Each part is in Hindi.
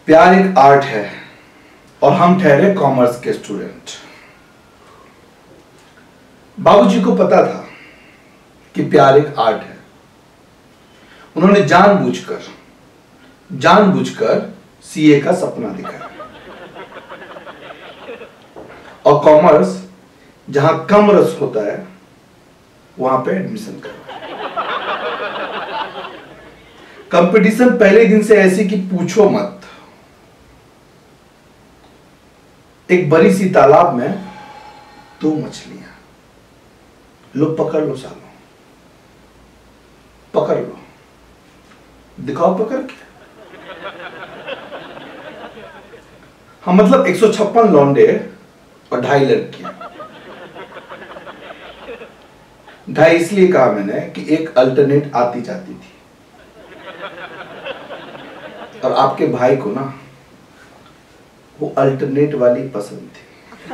प्यार एक आर्ट है और हम ठहरे कॉमर्स के स्टूडेंट। बाबूजी को पता था कि प्यार एक आर्ट है। उन्होंने जानबूझकर सीए का सपना दिखाया और कॉमर्स जहां कम रस होता है वहां पे एडमिशन करवाया। कंपटीशन पहले दिन से ऐसी कि पूछो मत। एक बड़ी सी तालाब में 2 मछलियां। लो पकड़ लो सालों, पकड़ लो, दिखाओ पकड़ के। हाँ मतलब 156 लौंडे और 2.5 लड़कियां। 2.5 इसलिए कहा मैंने कि एक अल्टरनेट आती जाती थी और आपके भाई को ना वो अल्टरनेट वाली पसंद थी।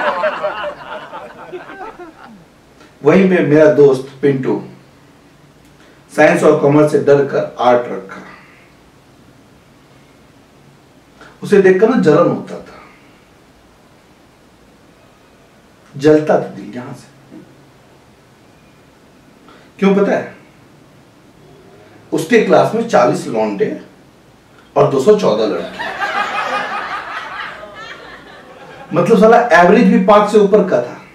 वहीं पे मेरा दोस्त पिंटू साइंस और कॉमर्स से डर कर आर्ट रखा। उसे देखकर ना जलन होता था, जलता था दिल यहां से। क्यों पता है? उसके क्लास में 40 लौंडे और 214 लड़के। मतलब साला एवरेज भी 5 से ऊपर का था।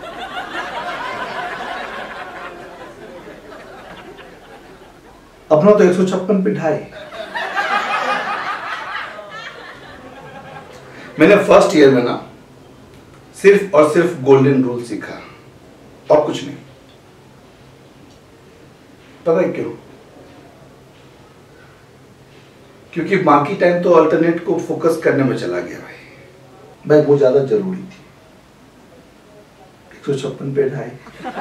अपना तो 156 पे 2.5। मैंने फर्स्ट ईयर में ना सिर्फ और सिर्फ गोल्डन रूल सीखा और कुछ नहीं। पता है क्यों? क्योंकि बाकी टाइम तो अल्टरनेट को फोकस करने में चला गया भाई वो ज्यादा जरूरी थी। 156 पे 2.5।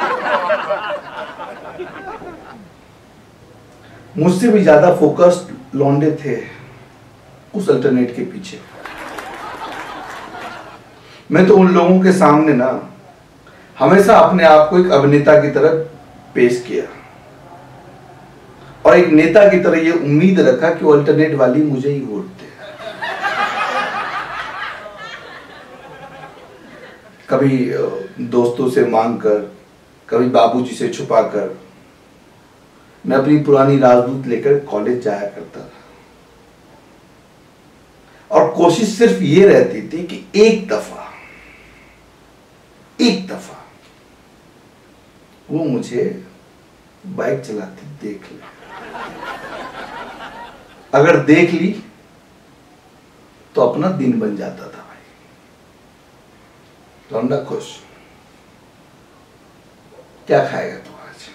मुझसे भी ज्यादा फोकस्ड लौंडे थे उस अल्टरनेट के पीछे। मैं तो उन लोगों के सामने ना हमेशा अपने आप को एक अभिनेता की तरह पेश किया और एक नेता की तरह ये उम्मीद रखा कि वो अल्टरनेट वाली मुझे ही वोट दे। कभी दोस्तों से मांगकर, कभी बाबूजी से छुपाकर मैं अपनी पुरानी राजदूत लेकर कॉलेज जाया करता था और कोशिश सिर्फ ये रहती थी कि एक दफा वो मुझे बाइक चलाते देख ले। अगर देख ली तो अपना दिन बन जाता था भाई। लौंडा खुश। क्या खाएगा तू आज?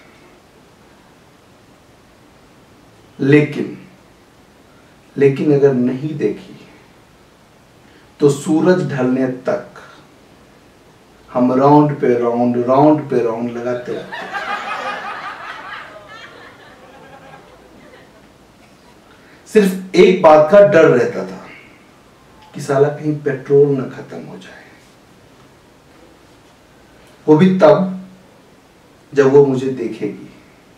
लेकिन अगर नहीं देखी तो सूरज ढलने तक हम राउंड पे राउंड लगाते रहते। सिर्फ एक बात का डर रहता था कि साला कहीं पेट्रोल न खत्म हो जाए। वो भी तब जब वो मुझे देखेगी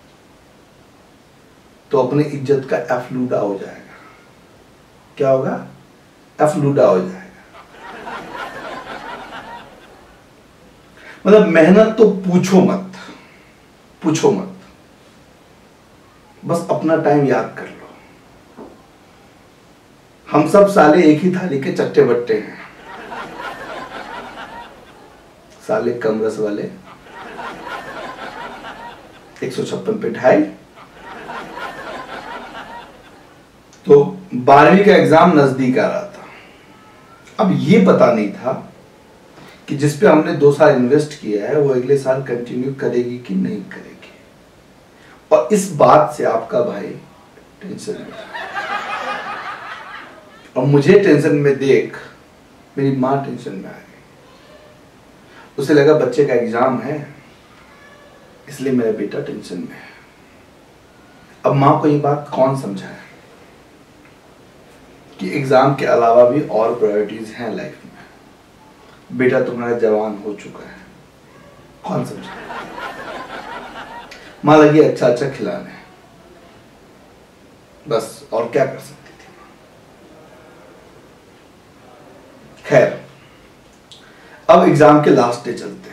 तो अपनी इज्जत का एफलूडा हो जाएगा। क्या होगा? एफलूडा हो जाएगा। मतलब मेहनत तो पूछो मत, बस अपना टाइम याद कर लो। हम सब साले एक ही थाली के चट्टे बट्टे हैं। साले कम रस वाले 156 पे 2.5। तो 12वीं का एग्जाम नजदीक आ रहा था। अब ये पता नहीं था कि जिस पे हमने 2 साल इन्वेस्ट किया है वो अगले साल कंटिन्यू करेगी कि नहीं करेगी। और इस बात से आपका भाई टेंशन में था और मुझे टेंशन में देख मेरी माँ टेंशन में आ गई। उसे लगा बच्चे का एग्जाम है इसलिए मेरा बेटा टेंशन में है। अब माँ को ये बात कौन समझाए कि एग्जाम के अलावा भी और प्रायोरिटीज हैं लाइफ में। बेटा तुम्हारा जवान हो चुका है, कौन समझे? मां लगी अच्छा खिलाने, बस और क्या कर सकती थी। खैर, अब एग्जाम के लास्ट डे चलते हैं।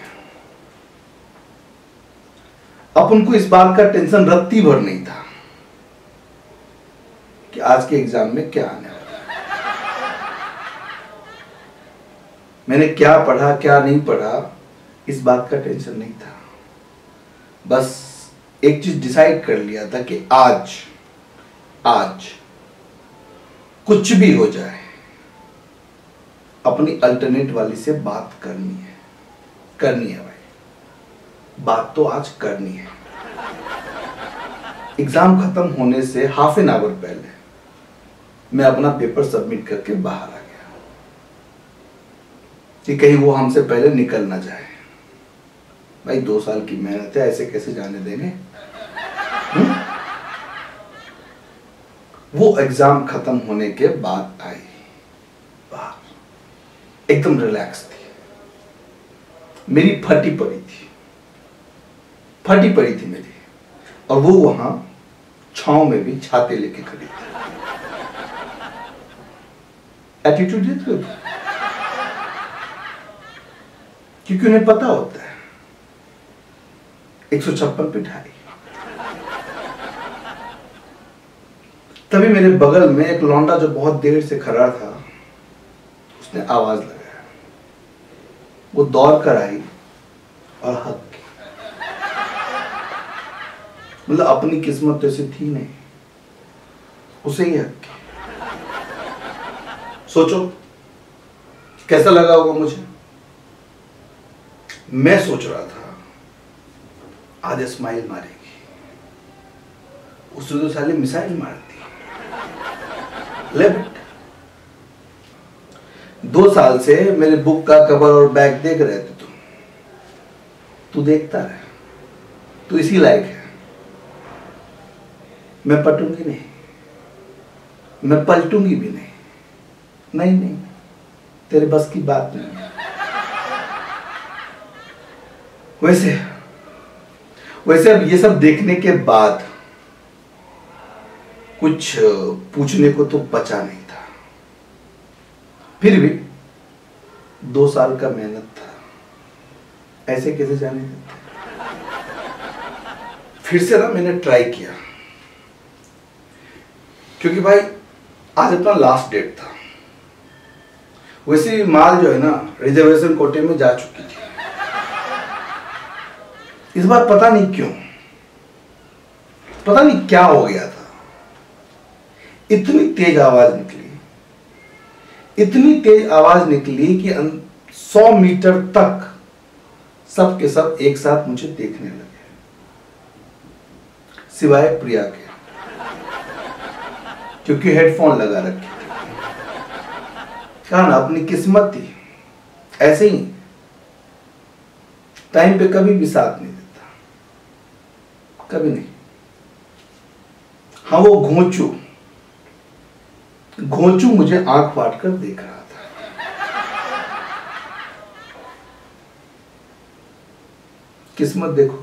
अपन को इस बात का टेंशन रत्ती भर नहीं था कि आज के एग्जाम में क्या आने वाला है। मैंने क्या पढ़ा क्या नहीं पढ़ा इस बात का टेंशन नहीं था। बस एक चीज डिसाइड कर लिया था कि आज कुछ भी हो जाए अपनी अल्टरनेट वाली से बात करनी है भाई, बात तो आज करनी है। एग्जाम खत्म होने से हाफ एन आवर पहले मैं अपना पेपर सबमिट करके बाहर आ गया कि कहीं वो हमसे पहले निकल ना जाए। भाई 2 साल की मेहनत है, ऐसे कैसे जाने देंगे। वो एग्जाम खत्म होने के बाद आई बाहर, एकदम रिलैक्स थी। मेरी फटी पड़ी थी मेरी, और वो वहां छांव में भी छाते लेके खड़ी थी। एटीट्यूड देखते हो, क्योंकि उन्हें पता होता है 156 पिटाई। तभी मेरे बगल में एक लौंडा जो बहुत देर से खड़ा था, उसने आवाज लगाया। वो दौड़ कर आई और हक की। मतलब अपनी किस्मत तो ऐसी थी नहीं, उसे ही हक की। सोचो कैसा लगा होगा मुझे। मैं सोच रहा था आज स्माइल मारेगी, उसने तो साले मिसाइल मार दी। ले बेटा, 2 साल से मेरे बुक का कवर और बैग देख रहे थे तू देखता रहे, तू इसी लायक है। मैं पटूंगी नहीं, मैं पलटूंगी भी नहीं। नहीं, तेरे बस की बात नहीं है। वैसे अब ये सब देखने के बाद कुछ पूछने को तो बचा नहीं था। फिर भी 2 साल का मेहनत था, ऐसे कैसे जाने देते। फिर से ना मैंने ट्राई किया, क्योंकि भाई आज अपना लास्ट डेट था। वैसे माल जो है ना रिजर्वेशन कोटे में जा चुकी थी। इस बार पता नहीं क्यों, पता नहीं क्या हो गया था, इतनी तेज आवाज निकली कि 100 मीटर तक सब के सब एक साथ मुझे देखने लगे, सिवाय प्रिया के, क्योंकि हेडफोन लगा रखे थे। कहा ना अपनी किस्मत थी, ऐसे ही टाइम पे कभी भी साथ नहीं देता, कभी नहीं। हाँ, वो घोंचू मुझे आंख फाड़ कर देख रहा था। किस्मत देखो,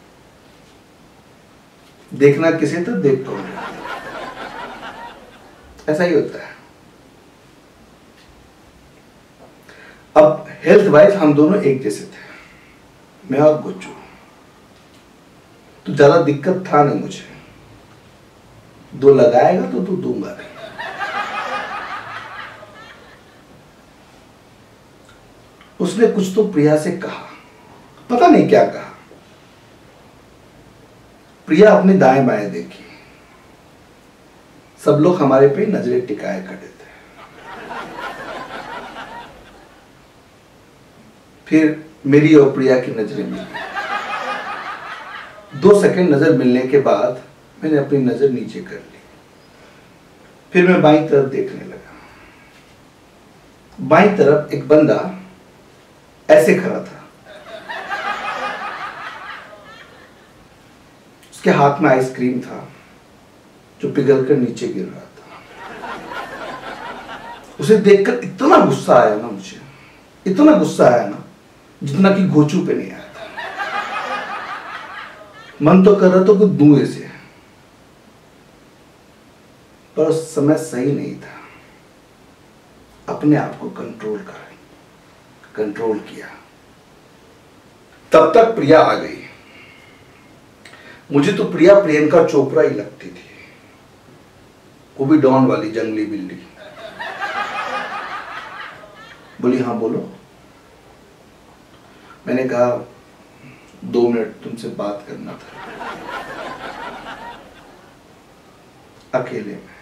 देखना किसे तो देख पाऊंगा, ऐसा ही होता है। अब हेल्थ वाइज हम दोनों एक जैसे थे, मैं और गोचू, तो ज्यादा दिक्कत था नहीं मुझे। 2 लगाएगा तो तू दूंगा नहीं। उसने कुछ तो प्रिया से कहा, पता नहीं क्या कहा। प्रिया अपने दाएं बाएं देखी, सब लोग हमारे पे नजरें टिकाए खड़े थे। फिर मेरी और प्रिया की नजरें मिली। 2 सेकंड नजर मिलने के बाद मैंने अपनी नजर नीचे कर ली। फिर मैं बाईं तरफ देखने लगा। बाईं तरफ एक बंदा ऐसे खड़ा था, उसके हाथ में आइसक्रीम था जो पिघलकर नीचे गिर रहा था। उसे देखकर इतना गुस्सा आया ना मुझे, इतना गुस्सा आया ना जितना कि गोचू पे नहीं आया था। मन तो कर रहा था कुछ दूं इसे, पर उस समय सही नहीं था। अपने आप को कंट्रोल किया। तब तक प्रिया आ गई। मुझे तो प्रिया प्रियंका चोपड़ा ही लगती थी, वो भी डॉन वाली जंगली बिल्ली। बोली हाँ बोलो। मैंने कहा 2 मिनट तुमसे बात करना था, अकेले में।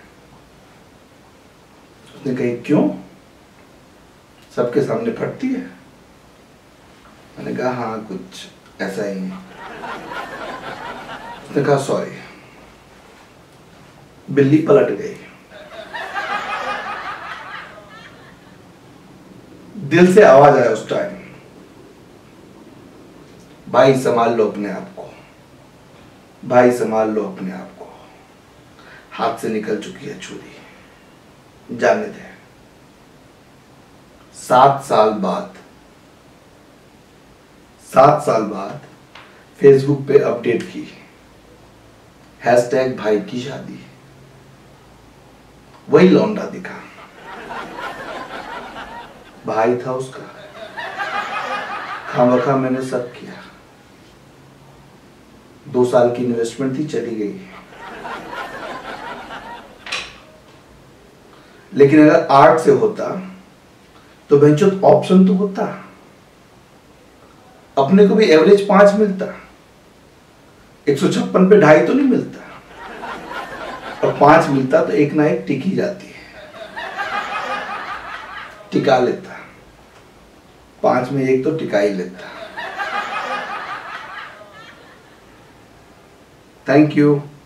उसने कही क्यों, सबके सामने फटती है? मैंने कहा हाँ कुछ ऐसा ही है। उसने कहा सॉरी। बिल्ली पलट गई। दिल से आवाज आया उस टाइम, भाई संभाल लो अपने आप को, भाई संभाल लो अपने आप को, हाथ से निकल चुकी है छुरी, जाने दे। 7 साल बाद फेसबुक पे अपडेट की, हैशटैग भाई की शादी। वही लौंडा दिखा, भाई था उसका। खामखा मैंने सब किया। 2 साल की इन्वेस्टमेंट थी, चली गई। लेकिन अगर 8 से होता तो बेंचो ऑप्शन तो होता, अपने को भी एवरेज 5 मिलता, 156 पे 2.5 तो नहीं मिलता, और 5 मिलता तो एक ना एक टिक ही जाती है, टिका लेता। 5 में 1 तो टिका ही लेता। Thank you.